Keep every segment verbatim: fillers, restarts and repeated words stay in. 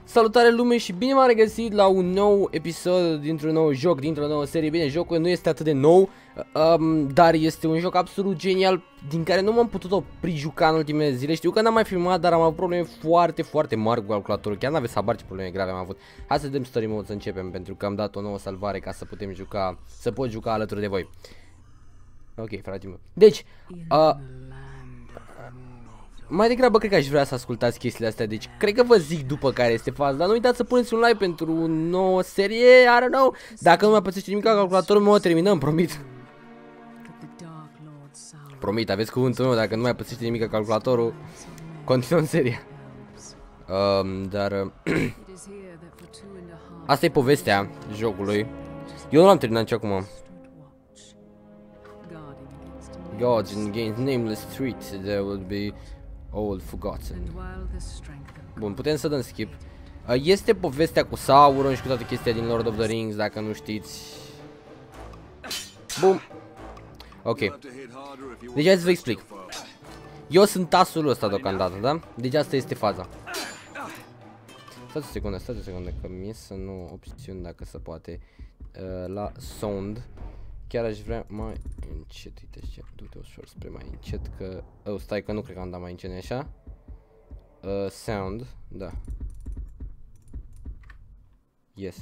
Salutare lume și bine m-am regăsit la un nou episod dintr-un nou joc, dintr-o nouă serie. Bine, jocul nu este atât de nou, um, dar este un joc absolut genial din care nu m-am putut opri juca în ultimele zile. Știu că n-am mai filmat, dar am avut probleme foarte, foarte mari cu calculatorul. Chiar n-aveți habar ce probleme grave am avut. Hai să dăm story mode să începem, pentru că am dat o nouă salvare ca să putem juca, să pot juca alături de voi. Ok, frate meu. Deci, uh, mai degrabă cred că aș vrea să ascultați chestiile astea, deci cred că vă zic după care este faza, dar nu uitați să puneți un like pentru o nouă serie, I don't know. Dacă nu mai pățește nimic la calculatorul meu, o terminăm, promit. Promit, aveți cuvântul meu, dacă nu mai pățește nimic la calculatorul, continuăm seria. Um, dar... Uh, asta e povestea jocului. Eu nu l-am terminat nici acum. Gods in games nameless streets, there will be all forgotten. Bun, putem să dăm skip. Este povestea cu Sauron și cu toate chestia din Lord of the Rings, dacă nu știți. Bun. Ok. Deci hai să vă explic. Eu sunt tasul ăsta deocamdată, da? Deci asta este faza. Stați o secundă, stați o secundă, că mi-e să nu opțiuni dacă se poate. uh, La sound. Chiar aș vrea mai încet, uite ce, du-te ușor spre mai încet, că... Oh, stai că nu cred că am dat mai încet, așa? Uh, sound, da. Yes.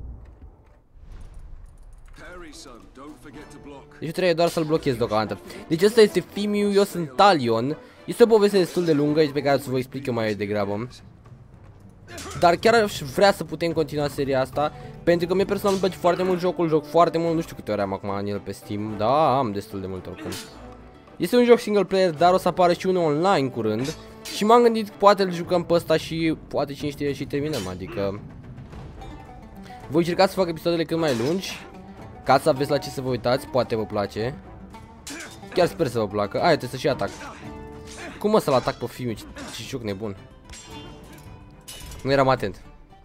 Deci trebuie doar să-l blochez deocamdată. Deci ăsta este Fimiu, eu sunt Talion. Este o poveste destul de lungă pe care să vă explic eu mai degrabă. Dar chiar aș vrea să putem continua seria asta, pentru că mie personal îmi place foarte mult jocul, joc foarte mult, nu știu câte ore am acum în el pe Steam, da, am destul de mult oricum. Este un joc single player, dar o să apară și unul online curând. Și m-am gândit, poate îl jucăm pe ăsta și poate cine știe și terminăm, adică... Voi încerca să fac episoadele cât mai lungi, ca să aveți la ce să vă uitați, poate vă place. Chiar sper să vă placă, aia trebuie să și atac. Cum mă să-l atac pe Fimiu, ce, ce joc nebun. Nu eram atent.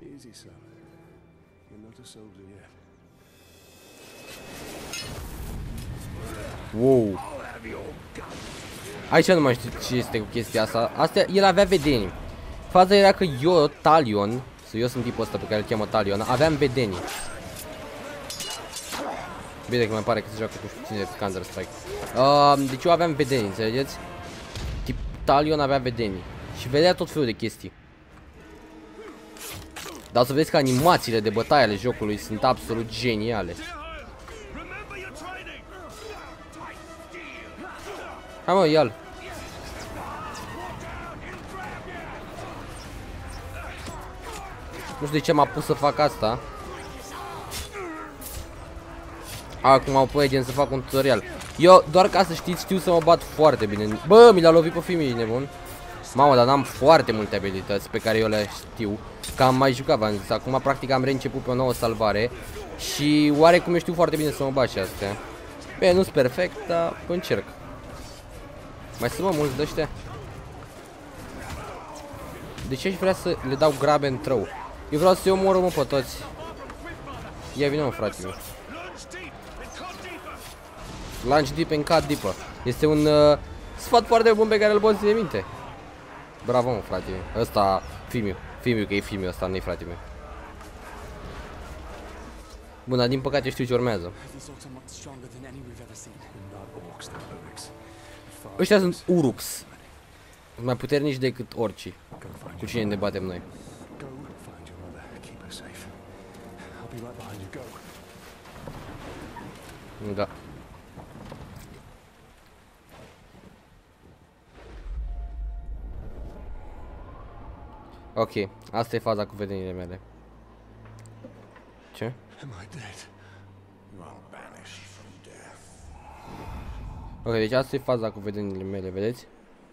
Wow. Aici nu mai știu ce este cu chestia asta. Asta, el avea vedenii. Faza era că eu, Talion, sau eu sunt tipul ăsta pe care îl cheamă Talion, aveam vedenii. Bine că mai pare că se joacă cu puțin de Counter-Strike. Uh, deci eu aveam vedenii, înțelegeți? Tip Talion avea vedenii. Și vedea tot felul de chestii. Dar o să vedeți că animațiile de bătaie ale jocului sunt absolut geniale. Hai mă, ia-l. Nu știu de ce m-a pus să fac asta. Acum apoi gen să fac un tutorial. Eu, doar ca să știți, știu să mă bat foarte bine. Bă, mi l-a lovit pe Fimi, nebun. Mamă, dar n-am foarte multe abilități pe care eu le știu. Că am mai jucat, v-am zis. Acum practic am reînceput pe o nouă salvare. Și oarecum eu știu foarte bine să mă bat și astea. Bine, nu-s perfect, dar încerc. Mai sunt mă mulți de ăștia. De ce aș vrea să le dau grabe în trău? Eu vreau să-i omoră mă pe toți. Ia vină mă, frate meu. Launch deep and cut deeper. Este un uh, sfat foarte bun pe care îl poți ține minte. Bravo mă, frate meu. Ăsta, Fimiu. Fimiu, că e Fimiu ăsta, nu-i frate meu. Bun, dar din păcate știu ce urmează. Ăștia sunt Uruks. Mai puternici decât orcii. Cu cine ne batem noi? Da. Ok, asta e faza cu vedenile mele. Ce? Ok, deci asta e faza cu vedenile mele, vedeți?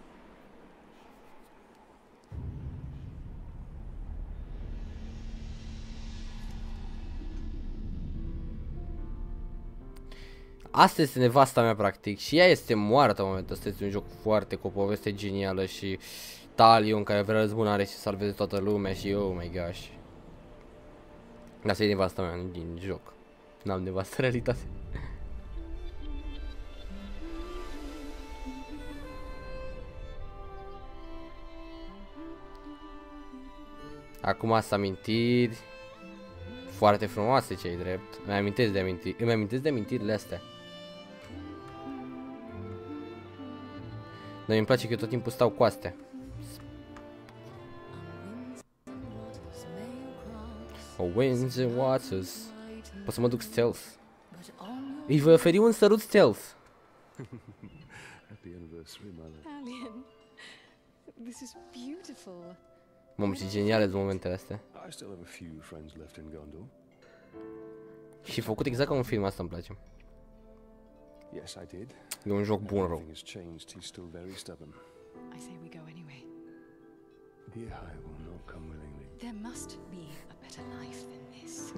Asta este nevasta mea practic și ea este moartă în momentul ăsta. Este un joc foarte cu o poveste genială și Talion care vrea răzbunare și să salveze toată lumea și oh my gosh. Asta e nevasta mea din joc. N-am nevastă în realitate. Acum sunt amintiri foarte frumoase, ce-i drept. Îmi amintesc de amintiri, îmi amintesc de amintirile astea. Dar îmi place că eu tot timpul stau cu astea. O winds and waters. Pot să mă duc stealth. Îi voi oferi un sărut stealth. Alien, this is beautiful. Mamă, ce geniale sunt momentele astea. Și făcut exact ca un film, asta îmi place. E un joc bun rău. I say we go anyway. There must be a better life than this.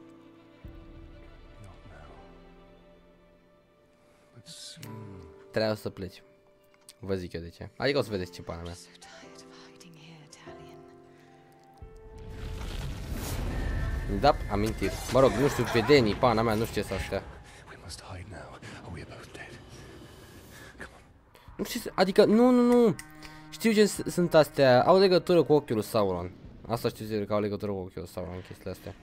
Trebuie să pleci. Vă zic eu de ce. Adică o să vedeți ce pana mea. Da, amintiri. Mă rog, nu știu, vedenii, pana mea, nu știu ce să astea. Nu știu, adică, nu, nu, nu. Știu ce sunt astea, au legătură cu ochiul lui Sauron. Asta știu zic că au legătură cu ochiul lui Sauron, chestiile astea.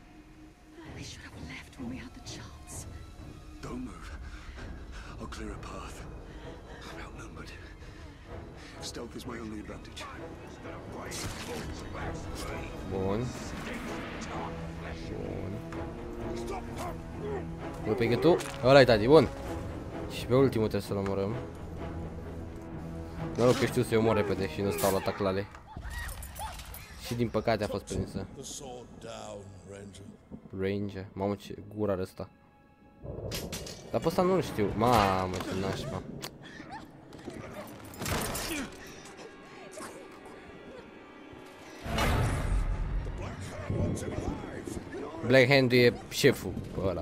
Bun. Bun. Bun, pe tu. Ăla-i tati, bun. Și pe ultimul trebuie să-l omorâm. Noroc că știu să-i omor repede și nu stau la taclale. Și din păcate a fost prinsă. Ranger. Mamă, ce gura are ăsta. Dar pe ăsta nu-l știu. Mamă, ce nașpa. Black Hand e șeful pe ăla.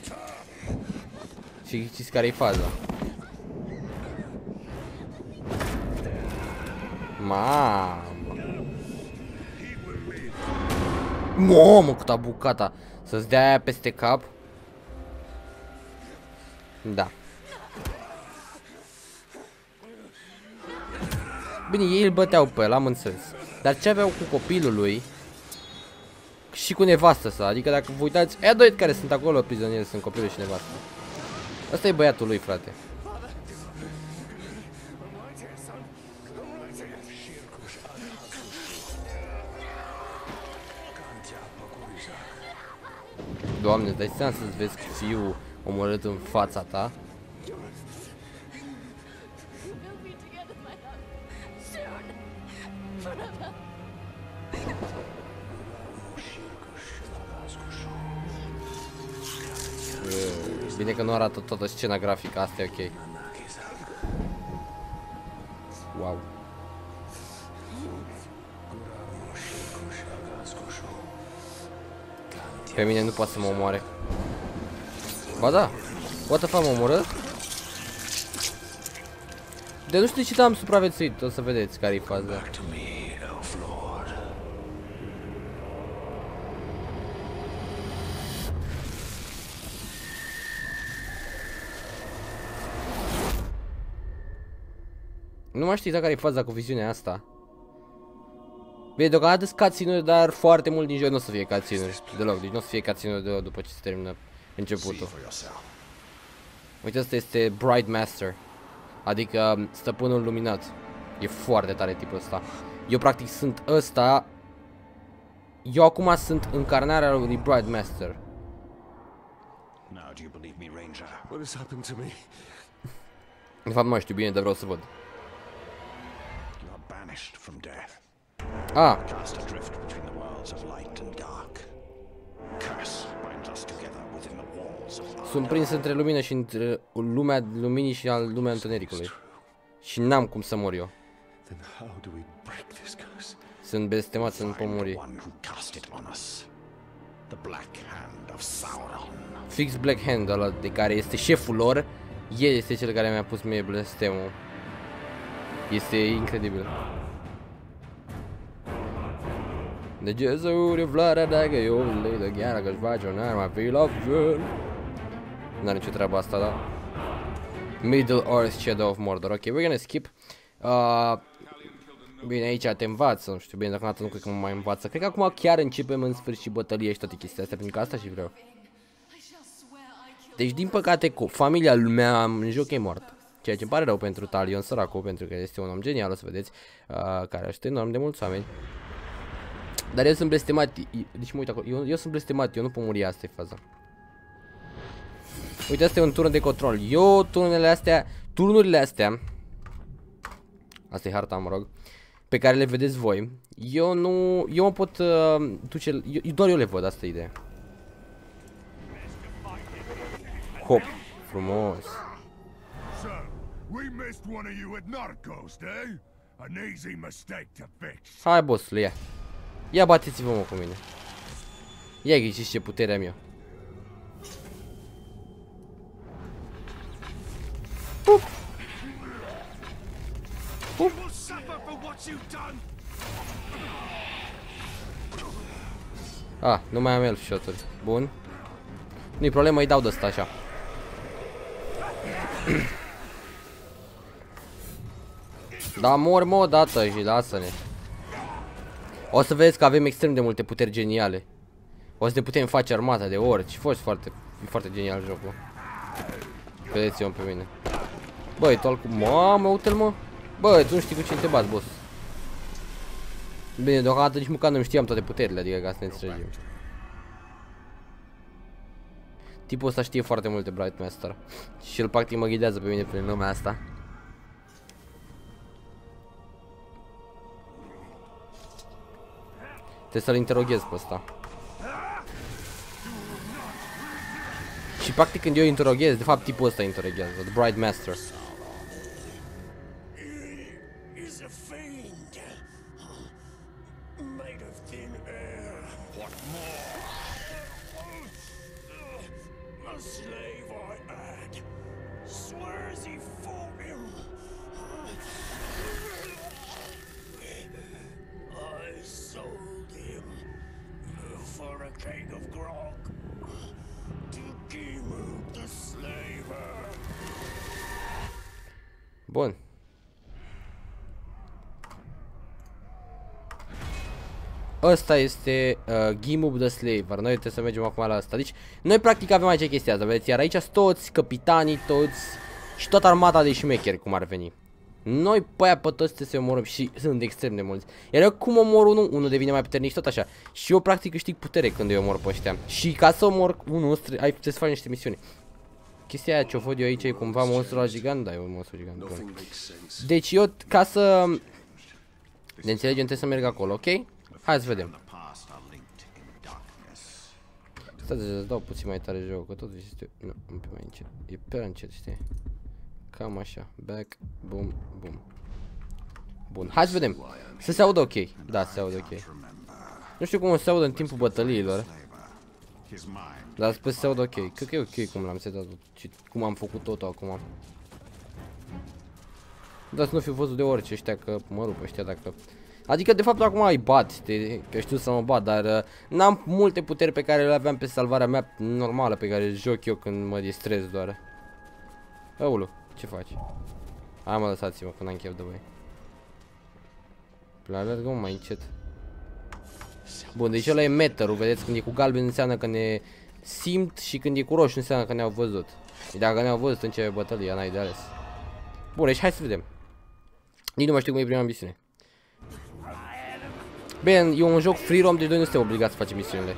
Și știți care-i faza? Mamă. Mamă, cât a bucata. Să-ți dea aia peste cap. Da. Bine, ei îl băteau pe ăla, am înțeles. Dar ce aveau cu copilul lui și cu nevastă sa, adică dacă vă uitați, aia doi care sunt acolo prizonieri sunt copilul și nevastă. Ăsta e băiatul lui, frate. Doamne, dai seama să-ți vezi fiul omorât în fața ta? Bine că nu arată toată scena grafică, asta e ok. Wow. Pe mine nu poate să mă omoare. Ba da, what the fuck, mă omoră? De nu știu ce am supraviețuit, o să vedeți care-i faza. Nu mai știu exact care e faza cu viziunea asta. Bine, deocamdată sunt cutscene-uri, dar foarte mult din joc nu o să fie cutscene-uri. Deloc, deci nu o să fie cutscene-uri de după ce se termină începutul. Uite, asta este Bright Master. Adică stăpânul luminat. E foarte tare tipul ăsta. Eu practic sunt ăsta. Eu acum sunt încarnarea lui Bright Master. De fapt nu mai știu bine, dar vreau să văd. Ah. Sunt prins între lumină și între lumea luminii și al lumea întunericului. Și n-am cum să mor eu. Sunt blestemat să nu pot muri. Fix Black Hand, ăla de care este șeful lor. El este cel care mi-a pus mie blestemul. Este incredibil. De Jezuuri vlarea dacă eu le dă gheara că-și face un arma fi la fel. N-are nicio treabă asta, da? Middle Earth Shadow of Mordor. Ok, we're gonna skip. Uh, Bine, aici te învață, nu știu, bine, deocamdată nu cred că mă mai învață. Cred că acum chiar începem în sfârșit bătălie și toate chestia astea, pentru că asta și vreau. Deci, din păcate, cu familia mea în joc e moartă. Ceea ce îmi pare rău pentru Talion, săracul, pentru că este un om genial, o să vedeți, uh, care ajută enorm de mulți oameni. Dar eu sunt blestemat, deci mă uit acolo, eu, eu sunt blestemat, eu nu pot muri, asta e faza. Uite, asta e un turn de control. Eu, turnurile astea, turnurile astea, asta e harta, mă rog, pe care le vedeți voi, eu nu, eu mă pot uh, duce, eu, doar eu le văd, asta e ideea. Hop, frumos. Hai, bossule, ia. Ia bateți-vă, mă, cu mine. Ia ghiciți ce putere am eu. Pup. Pup. Ah, nu mai am elf shot-uri. Bun. Nu-i problemă, îi dau de asta așa. Da, mor, mă, odată și lasă-ne. O să vezi că avem extrem de multe puteri geniale. O să ne putem face armata de orice. Fost foarte, foarte genial jocul. Vedeți-o pe mine. Băi, tu alcu... Mamă, uite-l, mă. Băi, tu nu știi cu cine te bați, boss. Bine, deocamdată nici măcar nu știam toate puterile, adică ca să ne înțelegem. Tipul ăsta știe foarte multe, Bright Master. Și el practic mă ghidează pe mine prin lumea asta. Trebuie să-l interoghez pe ăsta. Și practic când eu interoghez, de fapt tipul ăsta interoghează, The Bright Master. Bun. Ăsta este uh, Gimub the Slaver. Noi trebuie să mergem acum la asta. Deci, noi practic avem aici chestia asta, vedeți? Iar aici sunt toți capitanii, toți și toată armata de șmecheri, cum ar veni. Noi pe aia pe toți trebuie să omorâm și sunt extrem de mulți. Iar eu cum omor unul, unul devine mai puternic și tot așa. Și eu practic câștig putere când eu omor pe ăștia. Și ca să omor unul, ai trebuie să faci niște misiuni. Chestia aia ce-o văd eu aici e cumva monstru la gigant, da, e un monstru gigant. Bun. Deci eu, ca să ne înțelegem, trebuie să merg acolo, ok? Hai să vedem. Stai să dau puțin mai tare jocul, că totuși este... Nu, un pic mai încet. E prea încet, știi? Cam așa. Back, boom, boom. Bun, hai să vedem. Să se audă ok. Da, se audă ok. Nu știu cum o se audă în timpul bătăliilor. Dar sper să se audă ok. Cred că e ok cum l-am setat, cum am făcut totul acum. Dar să nu fiu văzut de orice ăștia, că mă rup ăștia dacă... Adică de fapt acum îi bat, că știu să mă bat, dar uh, n-am multe puteri pe care le aveam pe salvarea mea normală, pe care joc eu când mă distrez doar. Aulu, ce faci? Hai mă, lăsați-mă că n-am chef de voi. Alergăm mai încet. Bun, deci ăla e meterul, vedeți, când e cu galben înseamnă că ne simt și când e cu roșu înseamnă că ne-au văzut. Dacă ne-au văzut începe bătălia, n-ai de ales. Bun, deci hai să vedem. Nici nu mai știu cum e prima misiune. Bine, e un joc free roam, deci noi nu suntem obligați să facem misiunile.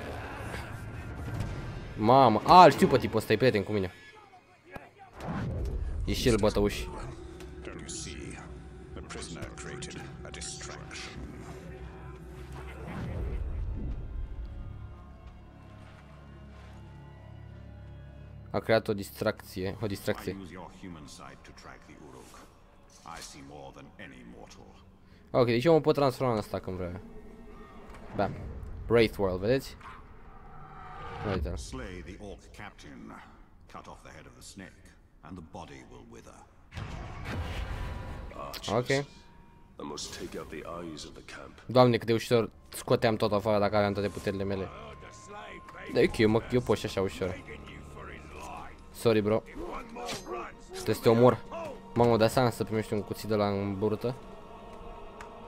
Mamă, a, îl știu pe tipul ăsta, e prieten cu mine. E și el bătăuș. A creat o distracție, o distracție. Ok, deci eu mă pot transforma în asta când vreau. Bam. Wraith World, vedeți? Uite-l. Ok. Doamne, cât de ușor scoteam tot afară dacă aveam toate puterile mele. Da, ok, eu, mă, eu pot și așa ușor. Sorry, bro. Trebuie să te omor. Mamă, dai seama să primești un cuțit de la în burtă.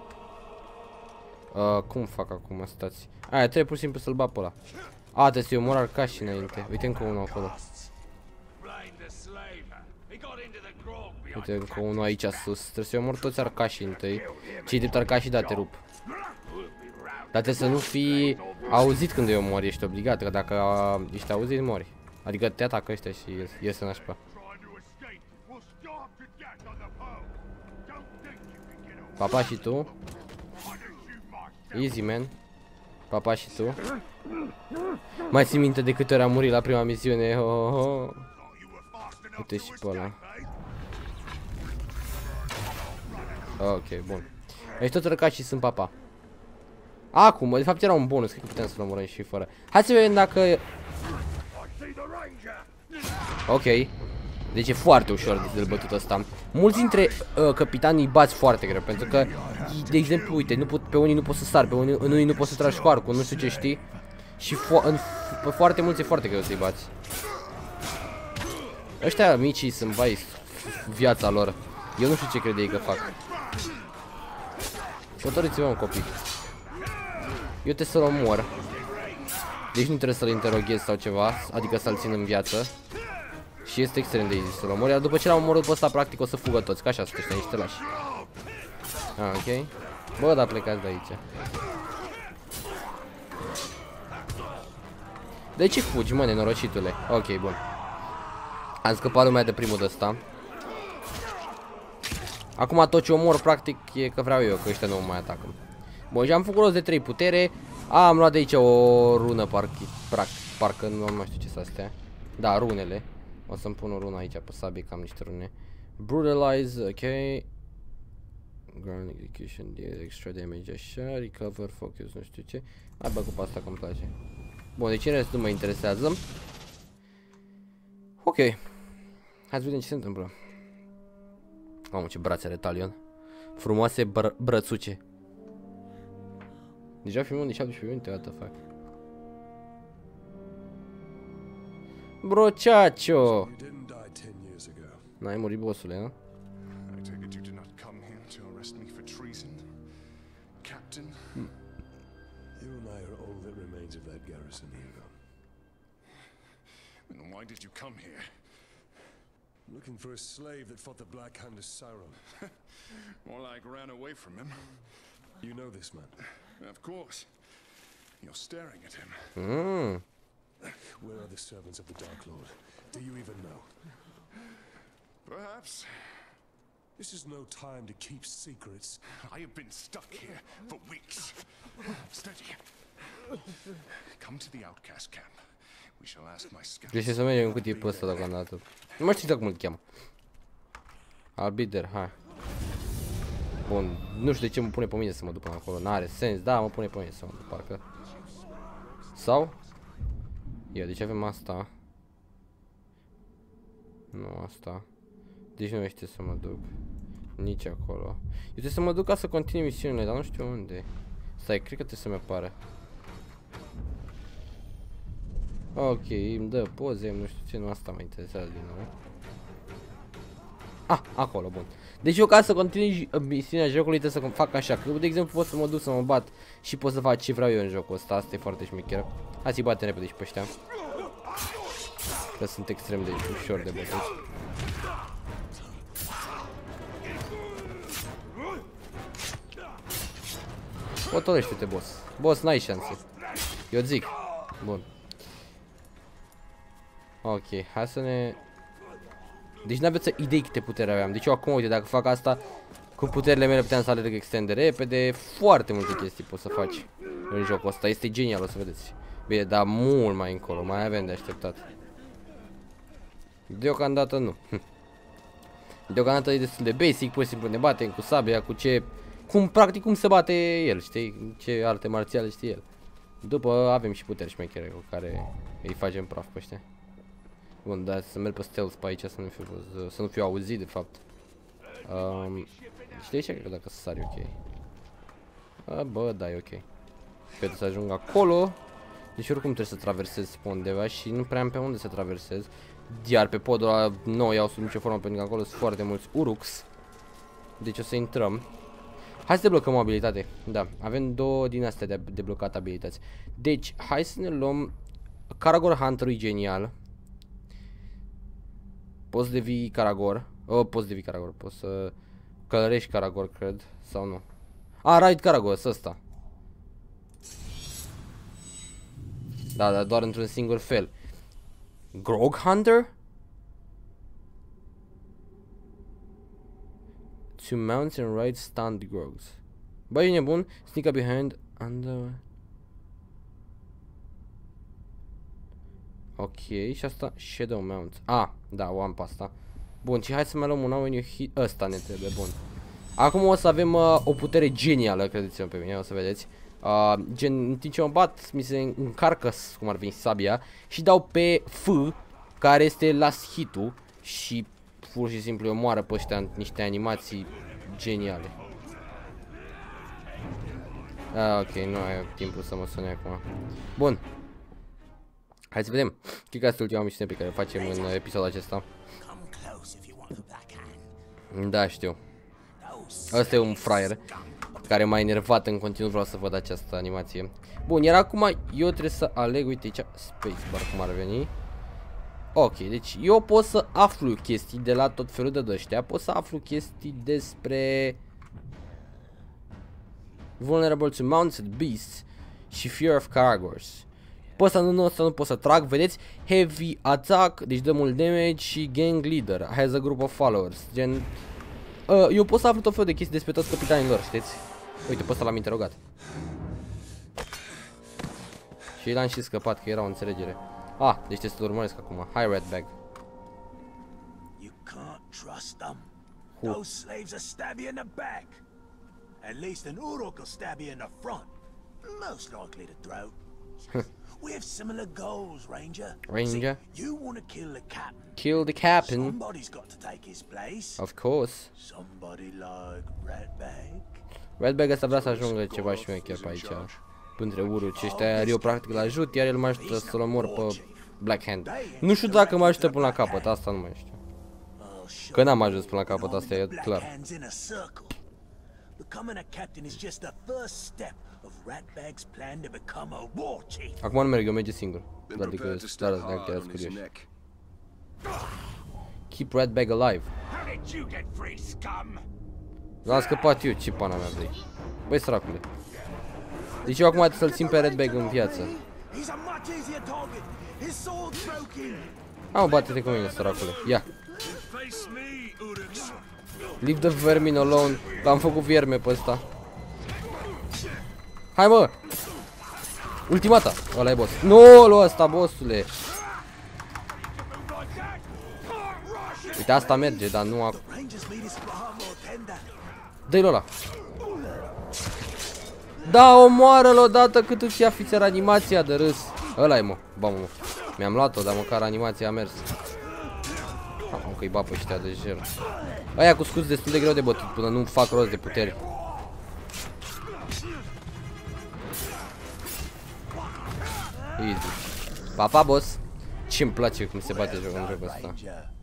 Uh, cum fac acum? Stați. Aia, trebuie pur și simplu să-l bat pe ăla. A, trebuie să-i omor arcașii înainte. Uite încă unul acolo. Uite încă unul aici sus. Trebuie să-i omor toți arcașii întâi. Cei drept arcașii, da, te rup. Dar trebuie să nu fii auzit când îi omori, ești obligat. Că dacă ești auzit, mori. Adică te atacă ăștia și iese nașpa. Papa și tu. Easy, man. Papa și tu. Mai ții minte de câte ori am murit la prima misiune. Oh, oh. Uite și pe ăla. Ok, bun. Deci tot răcașii sunt papa. Acum, de fapt era un bonus, cred că putem să-l omorăm și fără. Hai să vedem dacă... Ok. Deci e foarte ușor de bătut ăsta. Mulți dintre uh, capitanii bați foarte greu, pentru că, de exemplu, uite, nu pot, pe unii nu poți să sari, pe unii, în unii nu poți să tragi cu arcul, nu știu ce știi. Și fo în, pe foarte mulți e foarte greu să-i bați. Ăștia micii sunt bai viața lor. Eu nu știu ce crede ei că fac. Hotărâți-vă un copii. Eu trebuie să-l omor. Deci nu trebuie să-l interoghez sau ceva, adică să-l țin în viață. Și este extrem de easy să-l omor, iar după ce l-am omorât pe ăsta, practic o să fugă toți, ca așa sunt ăștia, niște lași. Ah, ok. Bă, dar plecați de aici. De ce fugi, mă, nenorocitule? Ok, bun. Am scăpat lumea de primul de ăsta. Acum tot ce omor, practic, e că vreau eu, că ăștia nu mă mai atacă. Bun, și am făcut rost de trei putere. A, am luat de aici o rună, parcă, parcă nu mai știu ce sunt astea. Da, runele. O să-mi pun o rună aici pe sabie, că am niște rune. Brutalize, ok. Ground execution, extra damage, așa. Recover, focus, nu știu ce. Hai bă cu asta că îmi place. Bun, deci în rest nu mă interesează. Ok. Hai să vedem ce se întâmplă. Mamă, ce brațe are Talion. Frumoase br brățuce. Deja filmăm de șaptesprezece minute, what the fuck. Brochacho! N-ai murit, bossule, nu? Hmm. Why did you come here? Looking for a slave that fought the Black Hand of Sauron. More like ran away from him. You know this man? Of course. You're staring at him. Mm. Where are the servants of the Dark Lord? Do you even know? Perhaps. This is no time to keep secrets. I have been stuck here for weeks. Steady. Come to the outcast camp. We shall ask my scouts. Deci să mergem cu tipul ăsta deocamdată. Nu mai știu cum îl cheamă. Albider, hai. Bun, nu știu de ce mă pune pe mine să mă duc până acolo. N-are sens, da, mă pune pe mine să mă duc parcă. Sau? Ia, deci avem asta. Nu, asta. Deci nu știu să mă duc. Nici acolo. Eu trebuie să mă duc ca să continui misiunile, dar nu știu unde. Stai, cred că trebuie să-mi apară. Ok, îmi dă poze, nu știu ce, nu asta mă interesează din nou. Ah, acolo, bun. Deci eu ca să continui misiunea jocului trebuie să fac așa, că de exemplu pot să mă duc să mă bat și pot să fac ce vreau eu în jocul ăsta, asta e foarte șmecheră. Hai să-i batem repede și pe ăștia. Că sunt extrem de ușor de bătut. Potolește-te, boss. Boss, n-ai șanse. Eu zic. Bun. Ok, hai să ne... Deci n-aveți idei câte putere aveam. Deci eu acum, uite, dacă fac asta cu puterile mele puteam să alerg extrem de repede. Foarte multe chestii poți să faci în jocul ăsta. Este genial, o să vedeți. Bine, dar mult mai încolo, mai avem de așteptat. Deocamdată nu. Deocamdată e destul de basic, pur și simplu ne batem cu sabia, cu ce... Cum, practic, cum se bate el, știi? Ce arte marțiale știe el. După avem și puteri șmechere cu care îi facem praf pe ăștia. Bun, dar să merg pe stealth pe aici să nu fiu, să nu fiu auzit de fapt. Um, și de aici cred că dacă să sari ok. A, bă, da, e ok. Trebuie să ajung acolo. Deci oricum trebuie să traversez pe undeva și nu prea am pe unde să traversez. Iar pe podul ăla nou iau sub nicio formă pentru că acolo sunt foarte mulți uruks. Deci o să intrăm. Hai să deblocăm o abilitate. Da, avem două din astea de deblocat abilități. Deci, hai să ne luăm Karagor Hunter-ul e genial. Poți să devii Karagor. Oh, poți să devii Karagor, poți să călărești Karagor, cred, sau nu. Ah, Ride Karagor, ăsta. Da, dar doar într-un singur fel. Grog Hunter? To mount and ride stunned grogs. Băi, e nebun. Sneak up behind and uh... ok, și asta Shadow Mount. Ah, da, o am pe asta. Bun, și hai să mai luăm un nou meniu hit. Ăsta ne trebuie, bun. Acum o să avem uh, o putere genială, credeți-mă pe mine, o să vedeți. Uh, gen, în timp ce mă bat, mi se încarcă, cum ar veni, sabia. Și dau pe F, care este last hit-ul. Și pur și simplu eu moară pe ăștia niște animații geniale. Ah, ok, nu ai timpul să mă sune acum. Bun. Hai să vedem. Cred că asta e ultima misiune pe care o facem în episodul acesta. Da, știu. Ăsta e un fraier care m-a enervat în continuu, vreau să văd această animație. Bun, iar acum eu trebuie să aleg, uite aici, spacebar cum ar veni. Ok, deci eu pot să aflu chestii de la tot felul de dăștia. Pot să aflu chestii despre Vulnerable to Mounted Beasts și Fear of Karagors. Pot să nu, să nu pot să trag, vedeți? Heavy Attack, deci dă mult damage și Gang Leader, has a group of followers. Gen, uh, eu pot să aflu tot felul de chestii despre toți capitanii lor, știți? Uite, pe ăsta l-am interogat. Și l-am și scăpat, că era o înțelegere. Ah, deci trebuie să-l urmăresc acum. Hi, Redbag. You can't trust them. Those slaves will stab you in the back. At least an Uruk will stab you in the front. Most likely the throat. We have similar goals, Ranger. Ranger? See, you want to kill the captain. Kill the captain. Somebody's got to take his place. Of course. Somebody like Redbag. Redbag ăsta vrea să ajungă ceva șmecher pe aici. Între uruci ăștia, eu practic îl ajut, iar el mă ajută să-l omor pe Black Hand. Nu știu dacă mă ajută până la capăt, asta nu mai știu. Că n-am ajuns până la capăt, asta e clar. Acum nu merg, eu merge singur. Dar adică, dar dacă erați curioși. Keep Redbag alive. L-am scăpat eu, ce pana mea vrei. Băi, săracule. Deci eu acum trebuie să-l țin pe Redbag în viață. Au, bate-te cu mine, săracule. Ia. Leave the vermin alone. L-am făcut vierme pe ăsta. Hai, mă! Ultimata. Ăla e boss. Nu, lua ăsta, bossule. Uite, asta merge, dar nu acum. Dă-i ăla. Da, omoară-l odată cât îți ia fițer animația de râs. Ăla e, mă. Ba, mă. Mi-am luat-o, dar măcar animația a mers. Am că-i bapă ăștia de jer. Aia cu scuți destul de greu de bătut până nu fac rost de puteri. Easy. Pa, pa, boss. Ce-mi place cum se bate jocul în jocul ăsta.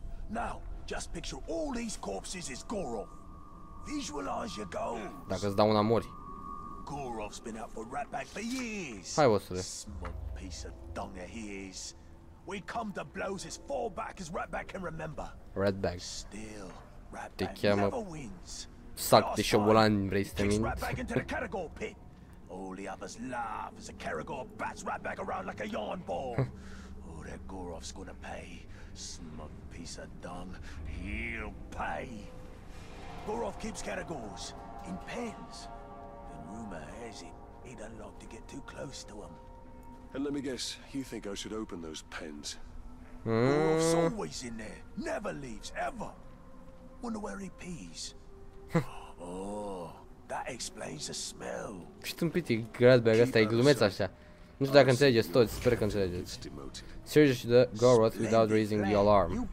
Dacă îți dau una mori. Gorov's been out for Ratbag for years. Hai, bossule. Smug piece of dung he is. We come to blows as far back as Ratbag can remember. Redbag. Still, Te Ratbag cheamă never wins. sac de șobolan, vrei să te Kicks minți? Ratbag into the Karagor pit. All the others laugh as the Karagor bats Ratbag around like a yarn ball. Oh, that Gorov's gonna pay. Smug piece of dung. He'll pay. Gorov keeps Karagors in pens. Rumor has it he doesn't like to get too close to him. And let me guess, you think I should open those pens? Gorov's always in there, never leaves, ever. Wonder where he pees. Oh, that explains the smell. Și tâmpitii, Redbag ăsta e glumeț așa. Nu știu dacă înțelegeți toți, sper că înțelegeți. Search the Goroth without raising the alarm.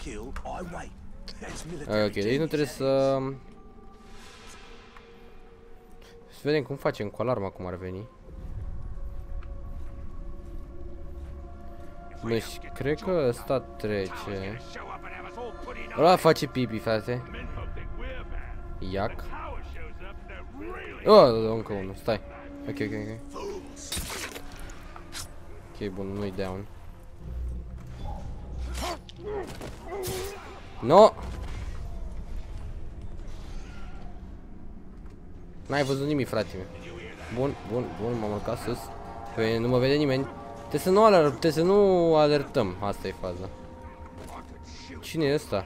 Ok, deci nu trebuie să... Să vedem cum facem cu alarma, cum ar veni. Deci, cred că ăsta trece. Ăla face pipi, frate. Iac. Oh, încă unul, stai. Ok, ok, ok. Ok, bun, nu-i down. No! N-ai văzut nimic, frate. Bun, bun, bun, m-am urcat sus. Pe nu mă vede nimeni. Trebuie să nu alertăm, trebuie să nu alertăm. Asta e faza. Cine e ăsta?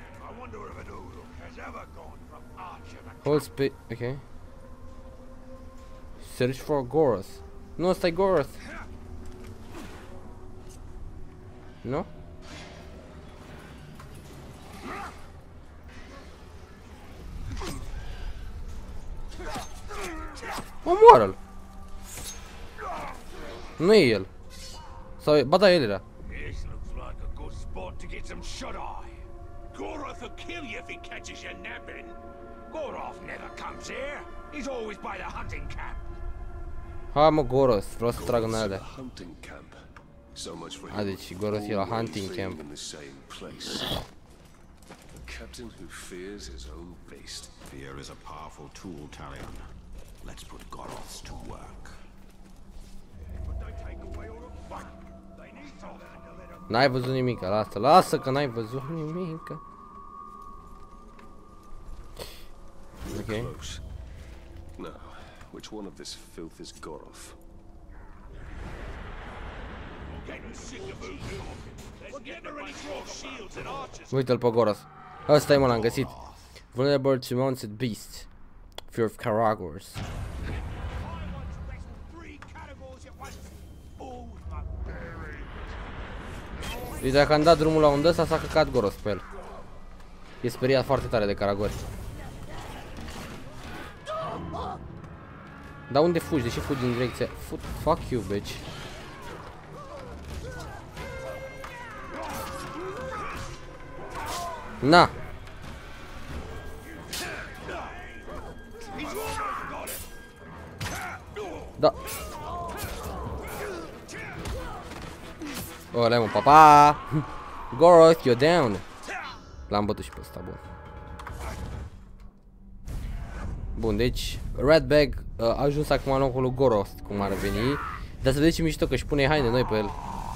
Hold space, ok. Search for Goroth. Nu, ăsta e Goroth. Nu? Omoară-l! Nu e el. Sau e, ba da, el era. This looks like a good spot to get some shut-eye. Goroth will kill you if he catches you napping. Goroth never comes here. He's always by the hunting camp. Ha, mă, Goroth, vreau să trag în alea. Hunting camp. So much for A, deci Goroth e la hunting camp. in the same place. A captain who fears his own beast. Fear is a powerful tool, Talion. Let's put Goroths to work. But they take away all the fun. They need something to let them. N-ai văzut nimic, lasă, lasă că n-ai văzut nimic. Ok. Close. Now, which one of this filth is Goroth? Getting sick of moving. We're getting ready for shields and archers. Uite-l pe Goroth. Ăsta e, mă, l-am găsit. Vulnerable to mounted beasts. Fear of Caragors. I want to wrestle three carnivores at once. All's my berry. Deci dacă am dat drumul la unde ăsta, s-a căcat Goroth pe el. E speriat foarte tare de Caragori. Dar unde fugi? De ce fugi în direcția? F fuck you, bitch. Na! Da. O, le-am un papa. Goroth, you're down. L-am bătut și pe ăsta, bun. Bun, deci Ratbag uh, a ajuns acum în locul lui Goroth, cum ar veni. Dar să vedeți ce mișto că își pune haine noi pe el.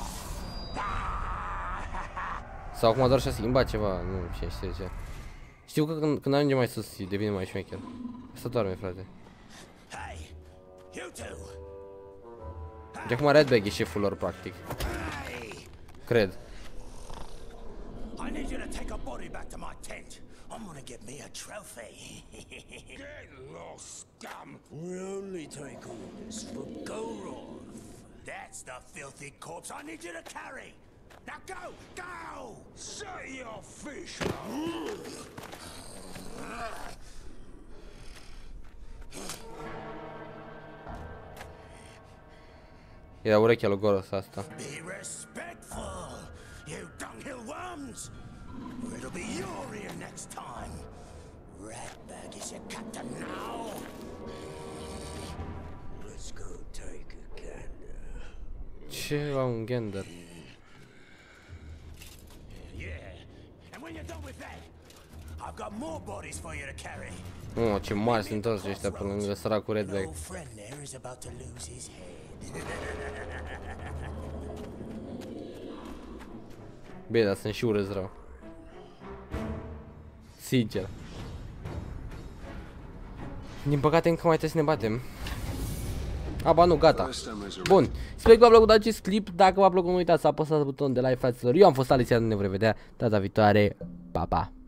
Sau acum doar și-a schimbat ceva, nu știu ce zice. Știu că când, când ajunge mai sus devine mai șmecher. Asta doarme, frate. Hey, you two. Deci acum Ratbag e șeful lor, practic. Hey, Cred. I need you to take a body back to my tent. I'm gonna get me a trophy. Get lost, scum. We only take orders for Goroth. That's the filthy corpse I need you to carry. Now go, go! Say your fish. Era urechea lui Goroth asta. Be respectful, you dunghill worms. It'll be your ear next time. Ratbag is your captain now. Let's go take a gander. Ce la un gander? Yeah, and when you're done with that, I've got more bodies for you to carry. Oh, ce mari sunt toți ăștia pe lângă săracul Ratbag. Old friend there is about to lose his head. Bine, dar sunt și urâți rău. Sincer. Din păcate încă mai trebuie să ne batem. A, ba nu, gata. Bun, sper că v-a plăcut acest clip. Dacă v-a plăcut, nu uitați să apăsați butonul de like, fraților. Eu am fost Alexia, ne vom revedea data viitoare. Pa, pa!